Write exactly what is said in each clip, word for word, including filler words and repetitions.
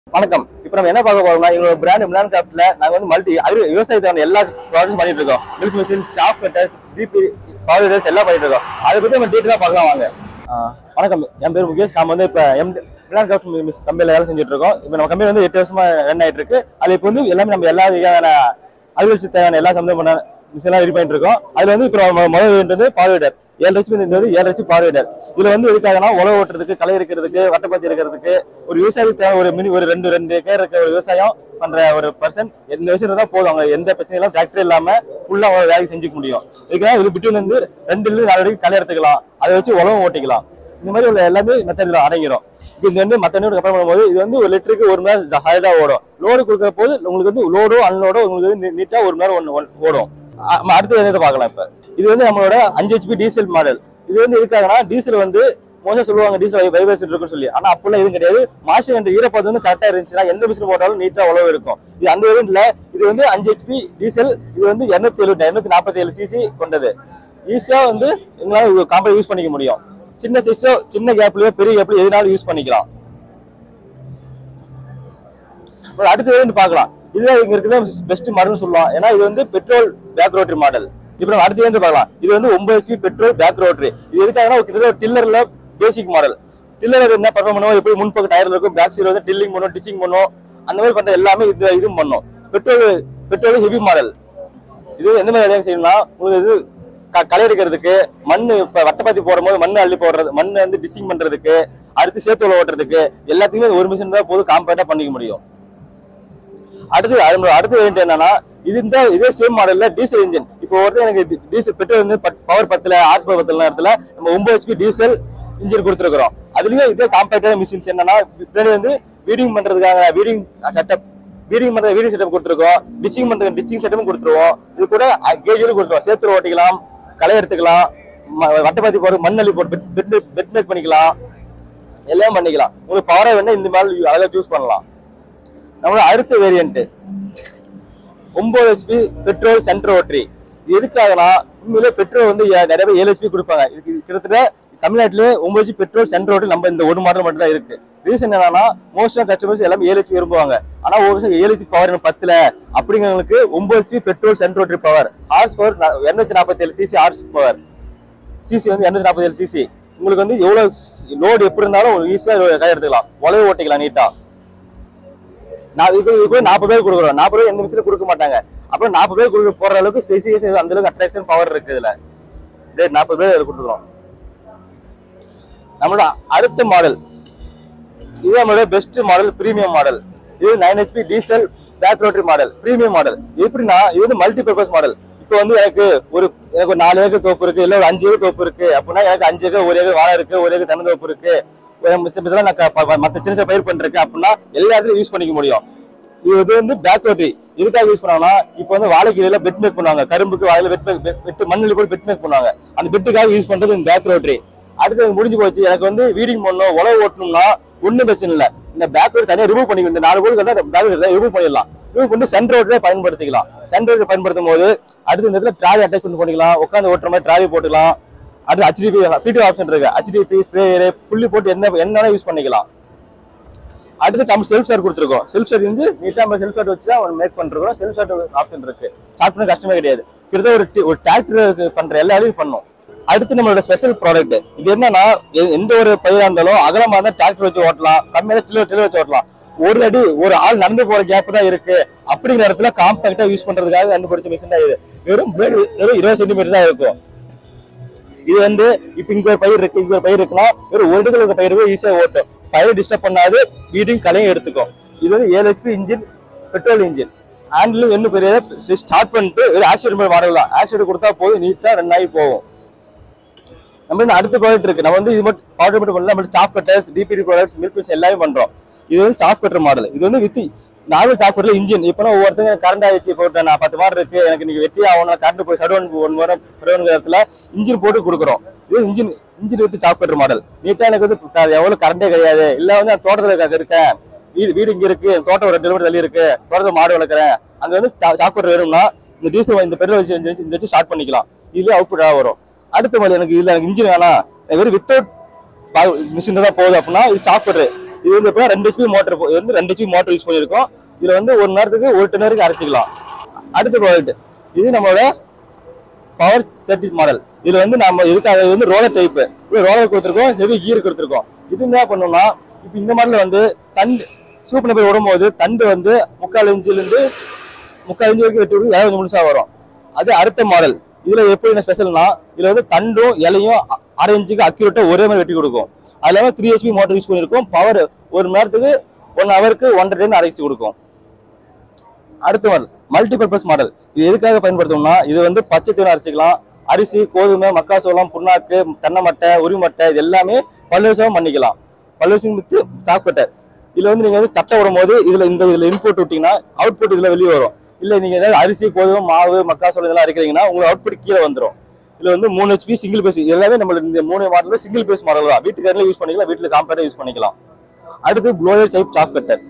வணக்கம். இப்போ நம்ம என்ன பார்க்க போறோம்னா எங்களோட பிராண்ட் மிலான் கிராஃப்ட்ல நாங்க வந்து மல்டி அக்ரி விவசாயத்துக்கான எல்லா ப்ராடக்ட்ஸ் பண்ணிட்டு இருக்கோம். மில்க் மிஷின், ஷாப் கட்டர்ஸ், டிபி பவுடர்ஸ் எல்லாம் பண்ணிட்டு இருக்கோம். அதை பத்தி நம்ம டீட்டெயிலா பார்க்கலாம் வாங்க. வணக்கம், என் பேர் முகேஷ். நம்ம வந்து இப்போ எம் மிலான் கிராஃப்ட் கம்பெனியில் வேலை செஞ்சுட்டு இருக்கோம். இப்போ நம்ம கம்பெனி வந்து எட்டு வருஷமா ரன் ஆயிட்டு இருக்கு. அது இப்போ வந்து எல்லாமே நம்ம எல்லா வகையான அலுவலகத்துக்கு தேவையான எல்லா சம்பந்தமான மிஷின்லாம் ரெடி பண்ணிட்டு இருக்கோம். அதுல வந்து இப்போ முதல் வந்து பார்வையிடர் ஏழு லட்சம் இருந்தது ஏழு லட்சம் பார்வையிடர். இதுல வந்து எதுக்காகனா உழவு ஓட்டுறதுக்கு, களை இருக்கிறதுக்கு, வட்டப்பாத்தி இருக்கிறதுக்கு, ஒரு விவசாயத்துக்கு தேவை ஒரு மினி ஒரு ரெண்டு ரெண்டு ஏக்கர் இருக்க ஒரு விவசாயம் பண்ற ஒரு பர்சன் எந்த விஷயம் தான் போதும். அவங்க எந்த பிரச்சனையும் டிராக்டர் இல்லாம ஃபுல்லா வேலை செஞ்சுக்க முடியும். இதுக்காக ஒரு பிட்வீன் வந்து ரெண்டு இருந்து நாலு வரைக்கும் களை எடுத்துக்கலாம். அதை வச்சு உழவு ஓட்டிக்கலாம். இந்த மாதிரி உள்ள எல்லாமே மெத்தட்ல அடங்கிடும். இப்போ இந்த வந்து மற்ற கம்பேர் பண்ணும்போது இது வந்து ஒரு லிட்டருக்கு ஒரு மணி நேரம் ஹைடா ஓடும். லோடு கொடுக்குற போது உங்களுக்கு வந்து லோடோ அன்லோடோ உங்களுக்கு வந்து நீட்டா ஒரு மணி நேரம் ஒன்று ஓடும். அடுத்த என்னத்தை பார்க்கலாம். இப்ப இது வந்து நம்மளோட அஞ்சு ஹெச்பி டீசல் மாடல். இது வந்து எதுக்காகனா டீசல் வந்து மோசம் சொல்லுவாங்க டீசல் வைப்ரேஷன் இருக்குன்னு சொல்லி. ஆனா அப்பெல்லாம் எதுவும் கிடையாது. மாசம் என்ற ஈரப்பதம் வந்து கரெக்டா இருந்துச்சுன்னா எந்த மிஷின் போட்டாலும் நீட்டா உழவு இருக்கும். இது அந்த வேரியன்ட்ல இது வந்து அஞ்சு ஹெச்பி டீசல். இது வந்து இருநூத்தி எழுபத்தி இருநூத்தி நாற்பத்தி ஏழு சிசி கொண்டது. ஈஸியா வந்து எங்களால காம்பை யூஸ் பண்ணிக்க முடியும். சின்ன சைஸோ சின்ன கேப்லயோ பெரிய கேப்லயோ எதுனாலும் யூஸ் பண்ணிக்கலாம். அடுத்த வேரியன்ட் பார்க்கலாம். இதுதான் இங்க இருக்கிற பெஸ்ட் மாடல் சொல்லலாம். ஏன்னா இது வந்து பெட்ரோல் பேக் ரோட்டரி மாடல். இப்போ நம்ம அடுத்து வந்து பார்க்கலாம். இது வந்து ஒன்பது ஹெச்பி பெட்ரோல் பேக் ரோட்டரி. இது எதுக்காகனா கிட்டத்தட்ட டில்லர்ல பேசிக் மாடல். டில்லர் என்ன பர்ஃபார்ம் பண்ணுவோம், எப்படி முன்பக்கம் டயர்ல இருக்கும், பேக் சைடு வந்து டில்லிங் பண்ணுவோம், டிச்சிங் பண்ணுவோம், அந்த மாதிரி பண்ற எல்லாமே இது இதுவும் பண்ணும். Petrol petrol heavy model. இது எந்த மாதிரி வேலையை செய்யணும்னா உங்களுக்கு இது களை எடுக்கிறதுக்கு, மண் இப்ப வட்டப்பாத்தி போடும் போது மண் அள்ளி போடுறது, மண் வந்து டிச்சிங் பண்றதுக்கு, அடுத்து சேத்துல ஓட்டுறதுக்கு எல்லாத்தையுமே ஒரு மிஷின் தான் போது காம்பேக்டா பண்ணிக்க முடியும். அடுத்து அடுத்த வேண்டிய என்னன்னா இது இந்த இதே சேம் மாடல்ல டீசல் இன்ஜின். இப்போ ஒருத்தர் எனக்கு டீசல் பெட்ரோல் வந்து பவர் பத்துல ஆர்ஸ் பவர் பத்துல நேரத்துல நம்ம ஒன்பது ஹெச்பி டீசல் இன்ஜின் கொடுத்துருக்கோம். அதுலயும் இதே காம்பேக்டான மிஷின்ஸ் என்னன்னா பின்னாடி வந்து வீடிங் பண்றதுக்காக வீடிங் செட்டப் வீடிங் பண்ற வீடிங் செட்டப் கொடுத்துருக்கோம். டிச்சிங் பண்ற டிச்சிங் செட்டப்பும் கொடுத்துருவோம். இது கூட கேஜுவலும் கொடுத்துருவோம். சேத்துல ஓட்டிக்கலாம், களை எடுத்துக்கலாம், வட்டப்பாத்தி போட்டு மண் அள்ளி போட்டு பெட் மேக் பண்ணிக்கலாம், எல்லாம் பண்ணிக்கலாம். உங்களுக்கு பவரா வேணா இந்த மாதிரி அழகா சூஸ் பண்ணலாம். நம்மளோட அடுத்த வேரியன்ட் ஒன்பது ஹெச்பி பெட்ரோல் சென்டர் ரோட்டரி. இது எதுக்காகனா உண்மையிலே பெட்ரோல் வந்து நிறைய பேர் ஏழு ஹெச்பி கொடுப்பாங்க. இதுக்கு கிட்டத்தட்ட தமிழ்நாட்டிலேயே ஒன்பது ஹெச்பி பெட்ரோல் சென்டர் ரோட்டரி நம்ம இந்த ஒரு மாடல் மட்டும் தான் இருக்கு. ரீசன் என்னன்னா மோஸ்ட் ஆஃப் கஸ்டமர்ஸ் எல்லாமே ஏழு ஹெச்பி விரும்புவாங்க. ஆனா ஒரு வருஷம் ஏழு ஹெச்பி பவர் பத்துல அப்படிங்கிறவங்களுக்கு ஒன்பது HP petrol centre rotary power horse power இருநூத்தி நாற்பத்தி ஏழு சிசி ஹார்ஸ் பவர் சிசி வந்து இருநூத்தி நாற்பத்தி ஏழு சிசி. உங்களுக்கு வந்து எவ்வளவு லோடு எப்படி இருந்தாலும் ஈஸியா கை எடுத்துக்கலாம், உழவு ஓட்டிக்கலாம் நீட்டா. நான் இது கூட நாற்பது பேர் கொடுக்குறோம். நாற்பது பேர் எந்த மிஷினும் கொடுக்க மாட்டாங்க. அப்புறம் நாற்பது பேர் கொடுக்க போற அளவுக்கு ஸ்பெசிஃபிகேஷன் அந்த அளவுக்கு அட்ராக்ஷன் பவர் இருக்கு. இதுல நாற்பது பேர் கொடுத்துக்கிறோம். நம்மளோட அடுத்த மாடல் இது நம்மளோட பெஸ்ட் மாடல் பிரீமியம் மாடல். இது nine HP diesel back rotary model premium model. எப்படின்னா இது வந்து மல்டி பர்பஸ் மாடல். இப்போ வந்து எனக்கு ஒரு எனக்கு ஒரு நாலு ஏக்கர் தோப்பு இருக்கு, இல்ல ஒரு அஞ்சு ஏக்கர் தோப்பு இருக்கு அப்படின்னா எனக்கு அஞ்சு ஏக்கர் ஒரு ஏக்கர் வாழை இருக்கு, ஒரு ஏக்கர் தென்னை தோப்பு இருக்கு, மற்ற சின்ன சின்ன பயிர் பண்றேன் அப்படின்னா எல்லா இடத்துலயும் யூஸ் பண்ணிக்க முடியும். இது வந்து பேக் ரோட்டரி எதுக்காக யூஸ் பண்ணுவாங்கன்னா இப்போ வந்து வாழைக்கீழ பெட் மேக் பண்ணுவாங்க, கரும்புக்கு வாழையில வெட்டு மண்ணில் போய் பெட் மேக் பண்ணுவாங்க. அந்த பெட்டுக்காக யூஸ் பண்றது இந்த பேக் ரோட்டரி. அடுத்து முடிஞ்சு போச்சு. எனக்கு வந்து வீடிங் பண்ணணும், உழவு ஓட்டணும்னா ஒன்றும் பிரச்சனை இல்லை. இந்த பேக் ரோட்டரி தனியாக ரிமூவ் பண்ணிக்கணும். இந்த நாலு பேருக்கு ரிமூவ் பண்ணிடலாம். ரிமூவ் பண்ணி சென்டர் ரோட்டரியே பயன்படுத்திக்கலாம். சென்டர் ரோட்டரி பயன்படுத்தும் போது அடுத்து இந்த இடத்துல டிராவி அட்டாச் பண்ணி பண்ணிக்கலாம், உட்காந்து ஓட்டுற மாதிரி டிராவி போட்டுக்கலாம். அது ஹெச்டிபி பிடி ஆப்ஷன் இருக்கு. ஹெச்டிபி ஸ்ப்ரேயர் புள்ளி போட்டு என்ன என்ன யூஸ் பண்ணிக்கலாம். அடுத்து நம்ம செல்ஃப் ஸ்டார்ட் கொடுத்துருக்கோம். செல்ஃப் ஸ்டார்ட் வந்து நீட்டா நம்ம செல்ஃப் ஸ்டார்ட் வச்சு தான் மேக் பண்றோம். செல்ஃப் ஸ்டார்ட் ஆப்ஷன் இருக்கு. ஸ்டார்ட் பண்ண கஷ்டமே கிடையாது. கிட்டத்தட்ட ஒரு டிராக்டர் பண்ற எல்லா வேலையும் பண்ணும். அடுத்து நம்மளோட ஸ்பெஷல் ப்ராடக்ட் இது என்னன்னா எந்த ஒரு பயிரா இருந்தாலும் அகலமா இருந்தா டிராக்டர் வச்சு ஓட்டலாம், கம்மியான டில்லர் டில்லர் வச்சு ஓட்டலாம். ஒரு அடி ஒரு ஆள் நடந்து போற கேப் தான் இருக்கு. அப்படிங்கிற இடத்துல காம்பாக்டா யூஸ் பண்றதுக்காக கண்டுபிடிச்ச மிஷின் தான் இது. வெறும் வெறும் இருபது சென்டிமீட்டர் தான் இருக்கும். இது வந்து இப்ப இங்க ஒரு பயிர் இருக்கு, இங்க ஒரு பயிர் இருக்குன்னா ஒரு ஒரு இடத்துல இருக்க பயிருக்கு ஈஸியா ஓட்டும். பயிர் டிஸ்டர்ப் பண்ணாது, வீடிங் கலையும் எடுத்துக்கும். இது வந்து ஏழு ஹெச்பி இன்ஜின் பெட்ரோல் இன்ஜின். ஹேண்டிலும் என்ன பெரிய ஸ்டார்ட் பண்ணிட்டு ஒரு ஆக்சிடென்ட் மாடல் தான். ஆக்சிடென்ட் கொடுத்தா போதும், நீட்டா ரன் ஆகி போகும். நம்ம வந்து அடுத்த ப்ராடக்ட் இருக்கு. நம்ம வந்து இது மட்டும் ஆர்டர் மட்டும் பண்ணல, நம்ம சாஃப்ட் கட்டர்ஸ், டிபிடி ப்ராடக்ட்ஸ், மில்க் மிஷின் எல்லாமே பண்றோம். இது வந்து சாஃப்ட் கட்டர் மாடல். இது வந்து வித் நார்மல் சாஃப்ட் கட்டர்ல இன்ஜின். இப்போ ஒவ்வொருத்தங்க கரண்ட் ஆயிடுச்சு போட்டு நான் பத்து மாடு இருக்கு எனக்கு நீங்க வெட்டி ஆகணும், கரண்ட் போய் சடவுன் ஒன் வாரம் இடத்துல இன்ஜின் போட்டு கொடுக்குறோம். இது engine engine with soft cutter model. நீட்டா எனக்கு வந்து எவ்வளவு கரண்டே கிடையாது, இல்ல வந்து நான் தோட்டத்துல இருக்கேன், வீடு வீடு இங்க இருக்கு, தோட்டம் ஒரு ரெண்டு கிலோமீட்டர் தள்ளி இருக்கு, தோட்டத்தை மாடு வளர்க்குறேன், அங்க வந்து சாஃப்ட் கட்டர் வேணும்னா இந்த டீசல் இந்த பெட்ரோல் வச்சு இந்த வச்சு ஸ்டார்ட் பண்ணிக்கலாம். இதுல அவுட்புட் வரும். அடுத்த மாதிரி எனக்கு இதுல எனக்கு இன்ஜின் வேணாம், வெறும் வித்தவுட் மிஷின் தான் போகுது அப்படின்னா இது சாஃப்ட் கட்டர். இது வந்து எப்படின்னா ரெண்டு ஹெச்பி மோட்டர் வந்து ரெண்டு ஹெச்பி மோட்டர் யூஸ் பண்ணியிருக்கோம். இதுல வந்து ஒரு நேரத்துக்கு ஒரு டன் வரைக்கும் அரைச்சிக்கலாம். அடுத்த ப்ராடக்ட் இது நம்மளோட பவர் தேர்ட்டி மாடல். இதுல வந்து நம்ம இதுக்காக வந்து ரோலர் டைப் ரோலர் கொடுத்துருக்கோம், ஹெவி கீர் கொடுத்துருக்கோம். இது என்ன பண்ணோம்னா இப்போ இந்த மாடல் வந்து தண்டு சூப்பர் போய் விடும்போது தண்டு வந்து முக்கால் இன்ச்சுல இருந்து முக்கால் இன்ச்சு வரைக்கும் வெட்டி விட்டு இலை கொஞ்சம் முழுசா வரும். அது அடுத்த மாடல். இதுல எப்படி என்ன ஸ்பெஷல்னா இதுல வந்து தண்டும் இலையும் அரை இன்ச்சுக்கு அக்யூரேட்டா ஒரே மாதிரி வெட்டி கொடுக்கும். அது இல்லாமல் த்ரீ ஹெச்பி மோட்டர் யூஸ் பண்ணியிருக்கோம். பவர் ஒரு மணி நேரத்துக்கு ஒன் ஹவருக்கு ஒன்றரை டன் அரைச்சி கொடுக்கும். அடுத்த மாடல் மல்டிபர்பஸ் மாடல். இது எதுக்காக பயன்படுத்தணும்னா இது வந்து பச்சை தீவனம் அரைச்சிக்கலாம், அரிசி, கோதுமை, மக்காசோளம், புண்ணாக்கு, தென்னை மட்டை, உரி மட்டை இது எல்லாமே பல்வேறு பண்ணிக்கலாம். பல்வேறு வித்து ஸ்டாக் கட்டர். இதுல வந்து நீங்க வந்து தட்டை விடும் போது இதுல இந்த இதுல இன்புட் விட்டீங்கன்னா அவுட்புட் இதுல வெளியே வரும். இல்ல நீங்க ஏதாவது அரிசி, கோதுமை, மாவு, மக்காசோளம் இதெல்லாம் அரைக்கிறீங்கன்னா உங்களுக்கு அவுட்புட் கீழே வந்துடும். இதுல வந்து மூணு ஹெச்பி சிங்கிள் பேஸ் எல்லாமே நம்ம இந்த மூணு மாடல் சிங்கிள் பேஸ் மாடல் தான். வீட்டுக்காரங்களே யூஸ் பண்ணிக்கலாம், வீட்டுல காம்பேக்டா யூஸ் பண்ணிக்கலாம். அடுத்து ப்ளோயர் டைப் சாஃப்ட் கட்டர்.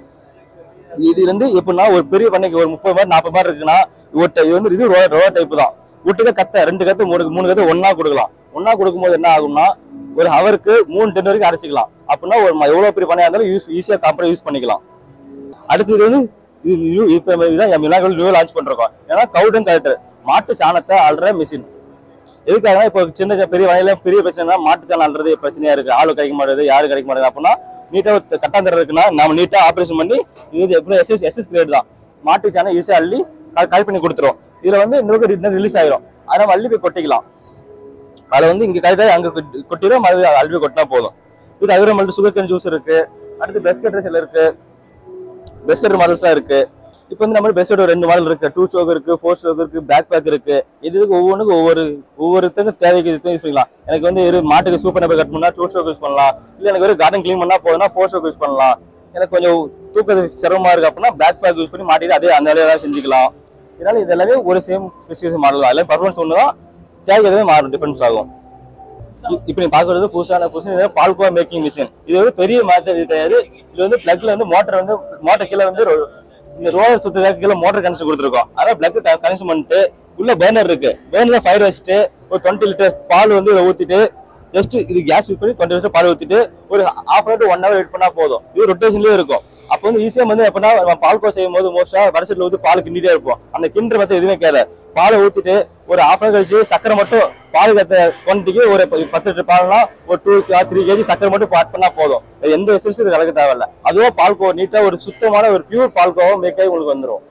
இது வந்து எப்படின்னா ஒரு பெரிய பண்ணைக்கு ஒரு முப்பது மாதிரி நாற்பது மாதிரி இருக்குன்னா இது வந்து இது ரோலர் டைப் தான். விட்டுக்க கத்தை ரெண்டு கத்து மூணு மூணு கத்து ஒன்னா கொடுக்கலாம். ஒன்னா கொடுக்கும்போது என்ன ஆகும்னா ஒரு ஹவருக்கு மூணு டன் வரைக்கும் அரைச்சிக்கலாம். அப்படின்னா ஒரு எவ்வளவு பெரிய பண்ணையா இருந்தாலும் யூஸ் ஈஸியா காம்பேக்டா யூஸ் பண்ணிக்கலாம். அடுத்து இது வந்து இது இப்போ நியூ லான்ச் பண்றோம். ஏன்னா கவுடன் கலெக்டர் மாட்டு சாணத்தை அல்ற மிஷின். எதுக்காக இப்போ சின்ன பெரிய வகையில பெரிய பிரச்சனைனா மாட்டு சாணம் அல்றது பிரச்சனையா இருக்கு. ஆளு கிடைக்க மாட்டேது, யாரும் கிடைக்க மாட்டேது. அப்படின்னா நீட்டா கட்டாந்தர இருக்குன்னா நம்ம நீட்டா ஆப்ரேஷன் பண்ணி இது எப்படி எஸ்எஸ் எஸ்எஸ் கிரேட் தான். மாட்டு சாணம் ஈஸியா அள்ளி கலெக்ட் பண்ணி கொடுத்துரும். இதுல வந்து இன்னொரு ரிலீஸ் ஆயிரும். அதை நம்ம அள்ளி போய் கொட்டிக்கலாம். அதை வந்து இங்க கரெக்டாக அங்க கொட்டிடும், அள்ளி போய் கொட்டினா போதும். இது அதுவே மட்டும் சுகர் கேன் ஜூஸ் இருக்கு. அடுத்து பெஸ்கெட் செல் இருக்கு, பெஸ்கெட் மாடல்ஸ் தான் இருக்கு. இப்போ வந்து நம்ம பெஸ்கெட் ரெண்டு மாடல் இருக்கு. டூ ஸ்ட்ரோக் இருக்கு, ஃபோர் ஸ்ட்ரோக் இருக்கு, பேக் பேக் இருக்கு. இதுக்கு ஒவ்வொன்றுக்கும் ஒவ்வொரு ஒவ்வொருத்தருக்கும் தேவைக்கு யூஸ் பண்ணிக்கலாம். எனக்கு வந்து ஒரு மாட்டுக்கு சூப்பர் நம்பர் கட் பண்ணா டூ ஸ்ட்ரோக் யூஸ் பண்ணலாம். இல்லை எனக்கு ஒரு கார்டன் கிளீன் பண்ணா போதுன்னா ஃபோர் ஸ்ட்ரோக் யூஸ் பண்ணலாம். எனக்கு கொஞ்சம் தூக்கத்துக்கு சிரமமா இருக்கு அப்படின்னா பேக் பேக் யூஸ் பண்ணி மாட்டிட்டு அதே அந்த வேலையை தான் செஞ்சுக்கலாம். இதனால இது எல்லாமே ஒரு சேம் ஸ்பெசிஃபிகேஷன் மாடல் தான். எல்லாம் பர்ஃபார்மன்ஸ் ஒன்று தான், தேவை எதுவுமே மாறும், டிஃபரன்ஸ் ஆகும். இப்போ நீ பாக்குறது புதுசான புதுசு பால்கோவா மேக்கிங் மிஷின். இது வந்து பெரிய மேத்தட் கிடையாது. இது வந்து பிளக்ல வந்து மோட்டர் வந்து மோட்டர் கீழே வந்து இந்த ரோலர் சுத்துறதுக்கு கீழே மோட்டர் கனெக்ஷன் கொடுத்துருக்கோம். அதாவது பிளக் கனெக்ஷன் பண்ணிட்டு உள்ள பேர்னர் இருக்கு. பேர்னர்ல ஃபயர் வச்சுட்டு ஒரு டுவெண்ட்டி லிட்டர்ஸ் பால் வந்து இதை ஊத்திட்டு ஜஸ்ட் இது கேஸ் யூஸ் பண்ணி டுவெண்ட்டி லிட்டர் பால் ஊத்திட்டு ஒரு half hour to one hour wait பண்ணா போதும். இது ரொட்டேஷன்லயே இருக்கும். அப்போ வந்து ஈஸியா வந்து எப்படின்னா நம்ம பால்கோ செய்யும் போது மோஸ்டா வருஷத்துல ஊற்றி பால் கிண்டிட்டே இருப்போம். அந்த கிண்டுற மத்த எதுவுமே கேட்க பாலை ஊத்திட்டு ஒரு ஹாஃப் ஹவர் கழிச்சு சக்கரை மட்டும் பால் கத்த குவான்டிட்டிக்கு ஒரு பத்து லிட்டர் பால்னா ஒரு டூ த்ரீ கேஜி சக்கரை மட்டும் ஆட் பண்ணா போதும். எந்த எசன்ஸும் இது கலக்க தேவையில்ல. அதுவோ பால்கோ நீட்டா ஒரு சுத்தமான ஒரு பியூர் பால்கோவா மேக்காய் உங்களுக்கு வந்துடும்.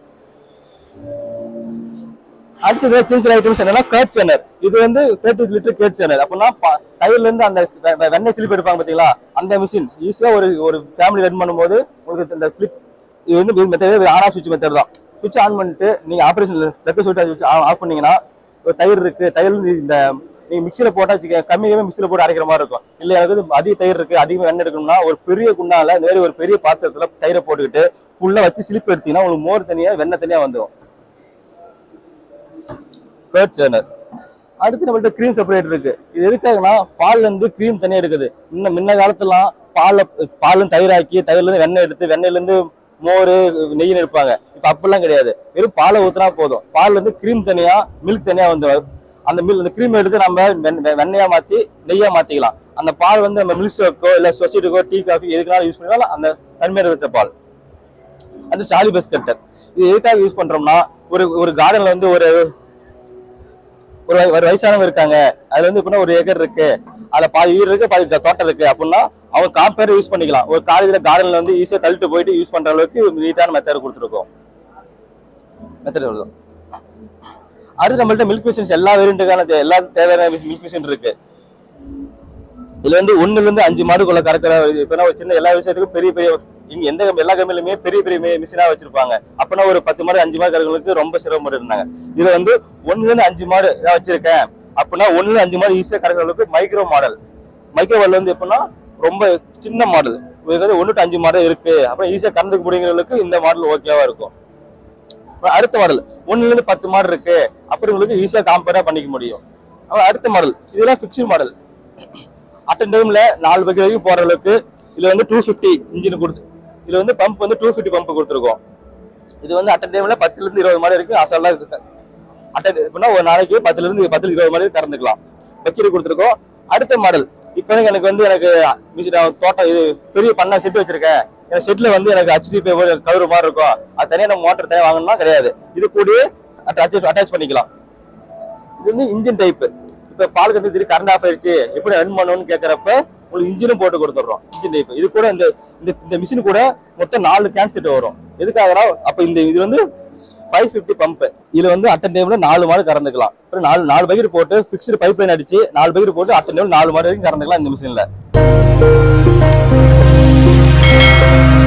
அடுத்தது சின்ன ஐட்டம்ஸ் என்னன்னா கர்ட் சேனர். இது வந்து தேர்ட்டி லிட்டர் கர்ட் சேனர். அப்படின்னா டயர்ல இருந்து அந்த வெண்ணெய் ஸ்லிப் எடுப்பாங்க பாத்தீங்களா, அந்த மிஷின் ஈஸியா ஒரு ஒரு ஃபேமிலி ரன் பண்ணும்போது உங்களுக்கு இந்த ஸ்லிப் இது வந்து மெத்தட் ஆன் ஆஃப் சுவிட்ச் மெத்தட் தான். சுவிட்ச் ஆன் பண்ணிட்டு நீங்க ஆபரேஷன் லெக்க சுவிட்ச் ஆஃப் பண்ணீங்கன்னா தயிர் இருக்கு. தயிர் இந்த நீங்க மிக்சியில போட்டா வச்சுக்க கம்மியாவே மிக்சியில போட்டு அரைக்கிற மாதிரி இருக்கும். இல்ல எனக்கு வந்து அதிக தயிர் இருக்கு, அதிகமாக வெண்ணெய் எடுக்கணும்னா ஒரு பெரிய குண்டால இந்த மாதிரி ஒரு பெரிய பாத்திரத்துல தயிரை போட்டுக்கிட்டு ஃபுல்லா வச்சு ஸ்லிப் எடுத்தீங்கன்னா உங்களுக்கு மோர் தனியா வெண்ணெய் தனியா வந்துடும். Curd churner. அடுத்து நம்மள்ட்ட கிரீம் செப்பரேட்டர் இருக்கு. இது எதுக்காகனா பால்ல இருந்து கிரீம் தனியா எடுக்குது. முன்ன முன்ன காலத்துலாம் பால் பாலும் தயிராக்கி தயிர்ல இருந்து வெண்ணெய் எடுத்து வெண்ணெயில இருந்து மோர் நெய் எடுப்பாங்க. இப்ப அப்படிலாம் கிடையாது. வெறும் பாலை ஊத்தினா போதும். பால்ல இருந்து கிரீம் தனியா மில்க் தனியா வந்து அந்த மில் அந்த கிரீம் எடுத்து நம்ம வெண்ணையா மாத்தி நெய்யா மாத்திக்கலாம். அந்த பால் வந்து நம்ம மில்க் ஷேக்கோ இல்ல சொசைட்டிக்கோ டீ காஃபி எதுக்குனாலும் யூஸ் பண்ணலாம். அந்த தன்மையை வச்ச பால். அது சாலி பெஸ்கெட்டர். இது எதுக்காக யூஸ் பண்றோம்னா ஒரு ஒரு கார்டன்ல வந்து ஒரு ஒரு வயசானவங்க இருக்காங்க. அதுல வந்து இப்ப ஒரு ஏக்கர் இருக்கு, அதுல பாதி வீடு இருக்கு, பாதி தோட்டம் இருக்கு. அப்படின்னா அவங்க காம்பேர் யூஸ் பண்ணிக்கலாம். ஒரு காலேஜ்ல கார்டன்ல வந்து ஈஸியா தள்ளிட்டு போயிட்டு யூஸ் பண்ற அளவுக்கு நீட்டான மெத்தட் கொடுத்துருக்கோம். மெத்தட் அடுத்து நம்மள்ட்ட மில்க் மிஷின்ஸ் எல்லா வேரியண்ட்டுக்கான எல்லா தேவையான மில்க் மிஷின் இருக்கு. இதுல வந்து ஒண்ணுல இருந்து அஞ்சு மாடுக்குள்ள கறக்கிற இப்ப ஒரு சின்ன எல்லா விஷயத்துக்கும் பெரிய பெரிய இங்க எந்த எல்லா கம்பெனிலுமே பெரிய பெரிய மிஷினா வச்சிருப்பாங்க. அப்படின்னா ஒரு பத்து மாடு அஞ்சு மாடு கறக்கிறவங்களுக்கு ரொம்ப சிரமப்பட்டு இருந்தாங்க. இதுல வந்து ஒண்ணுல இருந்து அஞ்சு மாடு நான் வச்சிருக்கேன் அப்படின்னா ஒண்ணுல இருந்து அஞ்சு மாடு ஈஸியா கறக்கிற அளவுக்கு மைக்ரோ மாடல். மைக்ரோ மாடல் வந்து எப்படின்னா ரொம்ப சின்ன மாடல். ஒன்னு டு அஞ்சு மாடு இருக்கு அப்புறம் ஈஸியா கறந்துக்கு முடிங்கிறவங்களுக்கு இந்த மாடல் ஓகேவா இருக்கும். அடுத்த மாடல் ஒண்ணுல இருந்து பத்து மாடு இருக்கு அப்படி உங்களுக்கு ஈஸியா காம்பேரா பண்ணிக்க முடியும். அடுத்த மாடல் இதெல்லாம் பிக்சர் மாடல். அட்டன் டைம்ல நாலு பக்கெட் வரைக்கும் போற அளவுக்கு இதுல வந்து டூ பிப்டி இன்ஜின் கொடுத்து இதுல வந்து பம்ப் வந்து டூ பிப்டி பம்ப் கொடுத்துருக்கோம். இது வந்து அட்டன் டைம்ல பத்துல இருந்து இருபது மாடு இருக்கு. அசல்லா அட்டன் ஒரு நாளைக்கு பத்துல இருந்து பத்துல இருபது மாடு கறந்துக்கலாம். பக்கெட் கொடுத்துருக்கோம். அடுத்த மாடல் இப்போ எனக்கு வந்து எனக்கு தோட்டம் இது பெரிய பண்ண செட் வச்சிருக்கேன், என் செட்ல வந்து எனக்கு ஹெச்டிபி கவுரு மாதிரி இருக்கும், அது தனியாக நம்ம மோட்டர் தனியாக வாங்கணும்னா கிடையாது, இது கூடயே அட்டாச் அட்டாச் பண்ணிக்கலாம். இது வந்து இன்ஜின் டைப். இப்போ பால் கந்து திடீர் கரண்ட் ஆஃப் ஆயிடுச்சு எப்படி ரன் பண்ணணும்னு கேட்கறப்ப உங்களுக்கு இன்ஜினும் போட்டு கொடுத்துட்றோம். இன்ஜின் டைப் இது கூட இந்த இந்த மிஷின் கூட மொத்தம் நாலு கேன் செட் வரும். எதுக்காகனா அப்ப இந்த இது வந்து ஃபைவ் ஃபிஃப்டி பம்ப். இதுல வந்து அட்டன் டைம்ல நாலு மாடு கறந்துக்கலாம். அப்புறம் நாலு நாலு பக்கெட் போட்டு பிக்ஸ்டு பைப் லைன் அடிச்சு நாலு பக்கெட் போட்டு அட்டன் டைம்ல நாலு மாடு வரைக்கும் கறந்துக்கலாம் இந்த மிஷின்ல.